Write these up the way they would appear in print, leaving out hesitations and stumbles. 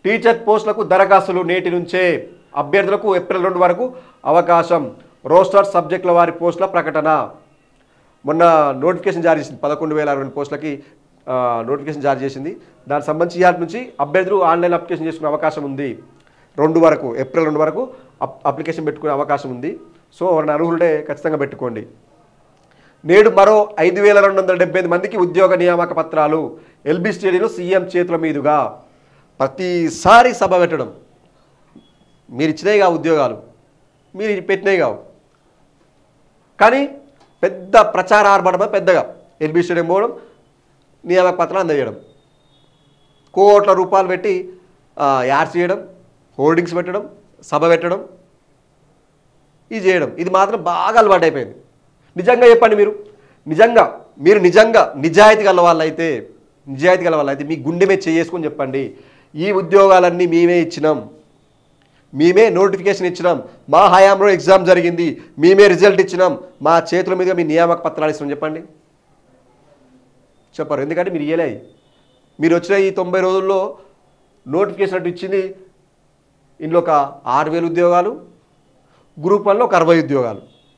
Teacher పోస్టులకు దరఖాస్తులు నేటి నుంచే. అభ్యర్థులకు ఏప్రిల్ 2 వరకు అవకాశం. రోస్టర్ సబ్జెక్టుల వారి పోస్టుల ప్రకటన. మొన్న నోటిఫికేషన్ జారీ చేసింది, 11,062 పోస్టులకి నోటిఫికేషన్ జారీ చేసింది. దానికి సంబంధించి ఇవాళ నుంచి అభ్యర్థులు ఆన్లైన్ అప్లికేషన్ చేసుకునే అవకాశం ఉంది. ఏప్రిల్ 2 వరకు అప్లికేషన్ పెట్టుకునే అవకాశం ఉంది. సో ఎవరైనా అర్హులుంటే ఖచ్చితంగా పెట్టుకోండి. నేడు మరో 5,275 మందికి ఉద్యోగ నియామక పత్రాలు. ఎల్బీ స్టేడియంలో సీఎం చేతుల మీదుగా. ప్రతిసారి సభ పెట్టడం. మీరు ఇచ్చినాయి కావు ఉద్యోగాలు, మీరు పెట్టినాయి కావు, కానీ పెద్ద ప్రచార ఆర్భటం పెద్దగా ఎల్బీ స్టేడియం పోవడం, నియామక పత్రాలు అందజేయడం, కోట్ల రూపాయలు పెట్టి యాడ్స్ చేయడం, హోర్డింగ్స్ పెట్టడం, సభ పెట్టడం, ఇది చేయడం. ఇది మాత్రం బాగా అలవాటు అయిపోయింది. నిజంగా చెప్పండి, మీరు నిజాయితీ గల వాళ్ళైతే మీ గుండె మీద చేసుకొని చెప్పండి, ఈ ఉద్యోగాలన్నీ మేమే ఇచ్చినాం, మేమే నోటిఫికేషన్ ఇచ్చినాం, మా హయాంలో ఎగ్జామ్ జరిగింది, మేమే రిజల్ట్ ఇచ్చినాం, మా చేతుల మీదుగా మీ నియామక పత్రాలు ఇస్తున్నాం చెప్పండి. చెప్పరు. ఎందుకంటే మీరు ఇయ్యలే. మీరు వచ్చిన ఈ 90 రోజుల్లో నోటిఫికేషన్ అంటూ ఇచ్చింది ఇందులో ఒక 6,000 ఉద్యోగాలు, గ్రూప్ 1లో ఒక 60 ఉద్యోగాలు,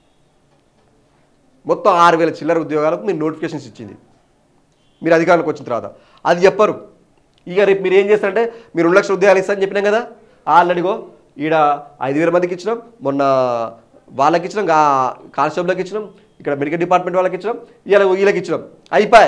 మొత్తం 6,000 చిల్లర ఉద్యోగాలకు మీరు నోటిఫికేషన్స్ ఇచ్చింది. మీరు అధికారంలోకి వచ్చిన తర్వాత అది చెప్పరు. ఇక రేపు మీరు ఏం చేస్తారంటే, మీరు 2 లక్షల ఉద్యోగాలు ఇస్తారని చెప్పినాం కదా, ఆల్రెడీగో ఈడ 5,000 మందికి ఇచ్చినాం, మొన్న వాళ్ళకి ఇచ్చినాం, కానిస్టేబుల్కి ఇచ్చినాం, ఇక్కడ మెడికల్ డిపార్ట్మెంట్ వాళ్ళకి ఇచ్చినాం, వీళ్ళకి ఇచ్చినాం, అయిపోయాయి.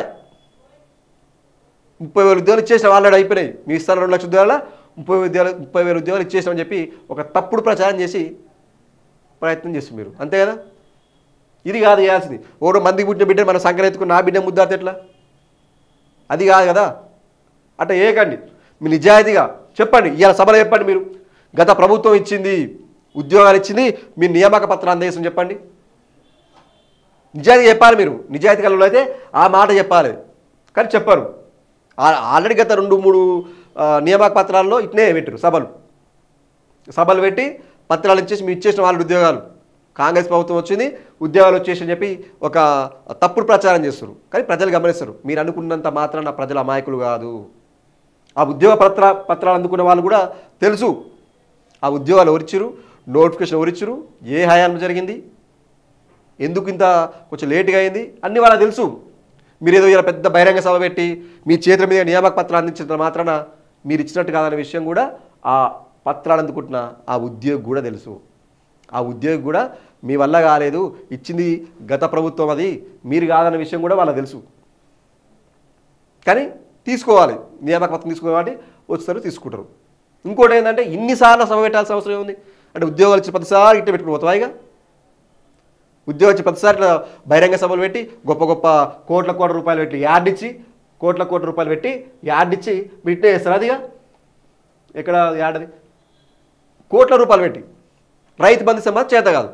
30,000 ఉద్యోగాలు ఇచ్చేసినాం, ఆల్రెడీ అయిపోయినాయి. మీ ఇస్తాను 2 లక్షల ఉద్యోగాల 30,000 ఉద్యోగాలు ఇచ్చేసినామని చెప్పి ఒక తప్పుడు ప్రచారం చేసి ప్రయత్నం చేస్తుంది మీరు, అంతే కదా. ఇది కాదు చేయాల్సింది. ఓడో మందికి పుట్టిన బిడ్డ మన సంఖ్యను ఎత్తుకుని నా బిడ్డ ముద్దాతే ఎట్లా, అది కాదు కదా. అట్లా ఏకండి, మీ నిజాయితీగా చెప్పండి. ఇవాళ సభలో చెప్పండి, మీరు గత ప్రభుత్వం ఇచ్చింది ఉద్యోగాలు ఇచ్చింది, మీ నియామక పత్రాలు అందజేసి చెప్పండి. నిజాయితీగా చెప్పాలి. మీరు నిజాయితీ కలలో అయితే ఆ మాట చెప్పాలి, కానీ చెప్పరు. ఆల్రెడీ గత 2-3 నియామక పత్రాల్లో ఇట్నే పెట్టారు, సభలు పెట్టి పత్రాలు ఇచ్చేసి మీరు ఇచ్చేసిన వాళ్ళ ఉద్యోగాలు, కాంగ్రెస్ ప్రభుత్వం వచ్చింది ఉద్యోగాలు వచ్చేసి అని చెప్పి ఒక తప్పుడు ప్రచారం చేస్తారు. కానీ ప్రజలు గమనిస్తారు. మీరు అనుకున్నంత మాత్రాన ప్రజల అమాయకులు కాదు. ఆ ఉద్యోగ పత్రాలు అందుకున్న వాళ్ళు కూడా తెలుసు ఆ ఉద్యోగాలు ఎవరిచ్చారు, నోటిఫికేషన్ ఎవరిచ్చారు, ఏ హయాంలో జరిగింది, ఎందుకు ఇంత కొంచెం లేట్గా అయింది, అన్నీ వాళ్ళకి తెలుసు. మీరు ఏదో ఇలా పెద్ద బహిరంగ సభ పెట్టి మీ చేతుల మీద నియామక పత్రాలు అందించిన మాత్రాన మీరు ఇచ్చినట్టు కాదనే విషయం కూడా ఆ పత్రాలు అందుకుంటున్న ఆ ఉద్యోగి కూడా తెలుసు. ఆ ఉద్యోగి కూడా మీ వల్ల కాలేదు, ఇచ్చింది గత ప్రభుత్వం, అది మీరు కాదన్న విషయం కూడా వాళ్ళకి తెలుసు. కానీ తీసుకోవాలి, నియామక పత్రం తీసుకోవాలి, వస్తారు తీసుకుంటారు. ఇంకోటి ఏంటంటే, ఇన్నిసార్లు సభ పెట్టాల్సిన అవసరం ఏముంది అంటే, ఉద్యోగాలు ఇచ్చి 10 ఇట్లా పెట్టుకుని పోతాయిగా. ఉద్యోగం వచ్చి 10 బహిరంగ సభలు పెట్టి గొప్ప కోట్ల రూపాయలు పెట్టి యాడ్ ఇచ్చి, కోట్ల రూపాయలు పెట్టి యాడ్ ఇచ్చి బిట్టే చేస్తారు. అదిగా ఎక్కడ యాడ్, అది కోట్ల రూపాయలు పెట్టి రైతు బంధు సమాజ్ చేత కాదు,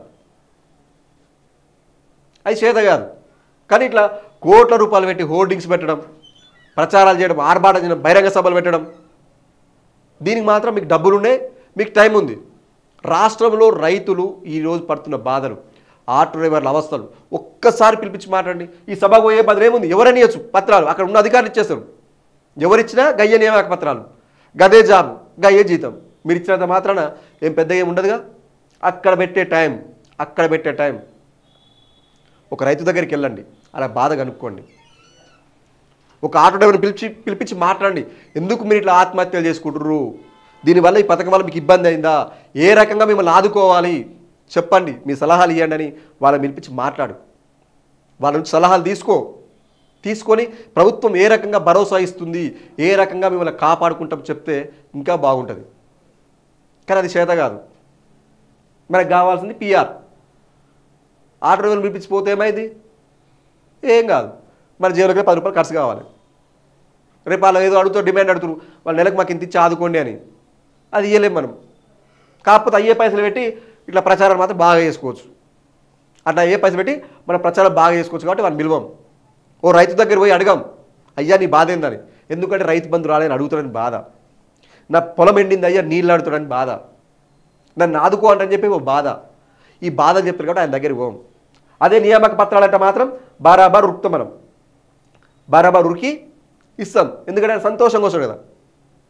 అది చేత కాదు. కానీ ఇట్లా కోట్ల రూపాయలు పెట్టి హోర్డింగ్స్ పెట్టడం, ప్రచారాలు చేయడం, ఆర్భాటం చేయడం, బహిరంగ సభలు పెట్టడం, దీనికి మాత్రం మీకు డబ్బులుండే, మీకు టైం ఉంది. రాష్ట్రంలో రైతులు ఈరోజు పడుతున్న బాధలు, ఆటో డ్రైవర్ల అవస్థలు ఒక్కసారి పిలిపించి మాట్లాడండి. ఈ సభ పోయే బదులు ఏముంది, ఎవరైనా ఇవ్వచ్చు పత్రాలు, అక్కడ ఉన్న అధికారులు ఇచ్చేస్తారు. ఎవరిచ్చినా గయ్య నియామక పత్రాలు, గదే జాబ్, గయ్యే జీతం. మీరు ఇచ్చినంత మాత్రాన ఏం పెద్దగా ఏమి ఉండదుగా. అక్కడ పెట్టే టైం ఒక రైతు దగ్గరికి వెళ్ళండి, అలా బాధ కనుక్కోండి. ఒక ఆటో డ్రైవర్ని పిలిపించి మాట్లాడండి. ఎందుకు మీరు ఇట్లా ఆత్మహత్యలు చేసుకుంటుర్రు, దీనివల్ల ఈ పథకం వల్ల మీకు ఇబ్బంది అయిందా, ఏ రకంగా మిమ్మల్ని ఆదుకోవాలి చెప్పండి, మీ సలహాలు ఇవ్వండి అని వాళ్ళని పిలిపించి మాట్లాడు. వాళ్ళ నుంచి సలహాలు తీసుకొని ప్రభుత్వం ఏ రకంగా భరోసా ఇస్తుంది, ఏ రకంగా మిమ్మల్ని కాపాడుకుంటాం చెప్తే ఇంకా బాగుంటుంది. కానీ అది చేత కాదు. మనకు కావాల్సింది PR. ఆటో డ్రైవర్ని పిలిపించిపోతే ఏమైంది, ఏం కాదు. మన జేబులోకి 10 రూపాయలు ఖర్చు కావాలి. రేపు వాళ్ళు ఏదో డిమాండ్ అడుగుతారు, వాళ్ళ నెలకు మాకు ఇంత ఇచ్చి ఆదుకోండి అని, అది ఇవ్వలేము మనం. కాకపోతే అయ్యే పైసలు పెట్టి ఇట్లా ప్రచారం మాత్రం బాగా చేసుకోవచ్చు. అట్లా అయ్యే పైసలు పెట్టి మనం ప్రచారం బాగా చేసుకోవచ్చు. కాబట్టి వాళ్ళు పిలవం. ఓ రైతు దగ్గర పోయి అడగం, అయ్యా నీ బాధ ఏందని. ఎందుకంటే రైతు బంధు రాలేని అడుగుతాడని బాధ, నా పొలం ఎండింది అయ్యా నీళ్ళు అడుగుతాడని బాధ, నన్ను ఆదుకో అంటని చెప్పి ఓ బాధ. ఈ బాధలు చెప్తారు కాబట్టి ఆయన దగ్గర పోం. అదే నియామక పత్రాలంటే మాత్రం బరాబర్ ఉరుకుతాం, మనం బరాబర్ ఉరికి ఇస్తాం. ఎందుకంటే ఆయన సంతోషంగా వస్తాడు కదా.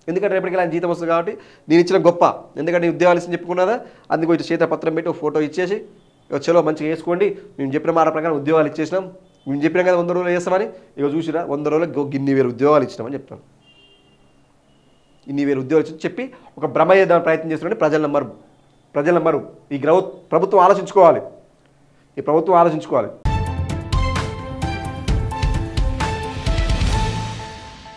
ఎందుకంటే రేపటికి ఆయన జీతం వస్తుంది కాబట్టి నేను ఇచ్చిన గొప్ప, ఎందుకంటే నేను ఉద్యోగాలు ఇచ్చి చెప్పుకున్నదా, అందుకు వచ్చి చేత పత్రం పెట్టి ఒక ఫోటో ఇచ్చేసి చలో మంచిగా వేసుకోండి, మేము చెప్పిన మాట ప్రకారం ఉద్యోగాలు ఇచ్చేసినాం, మేము చెప్పినాం కదా 100 రోజులు చేస్తామని, ఇక చూసిరా 100 రోజులకు ఇన్ని వేల ఉద్యోగాలు ఇచ్చినామని చెప్తాను. ఇన్ని వేల ఉద్యోగాలు ఇచ్చి చెప్పి ఒక భ్రమ చేద్దామని ప్రయత్నం చేస్తుంటే ప్రజల నమ్మరు. ఈ ప్రభుత్వం ఆలోచించుకోవాలి, ఈ ప్రభుత్వం ఆలోచించుకోవాలి.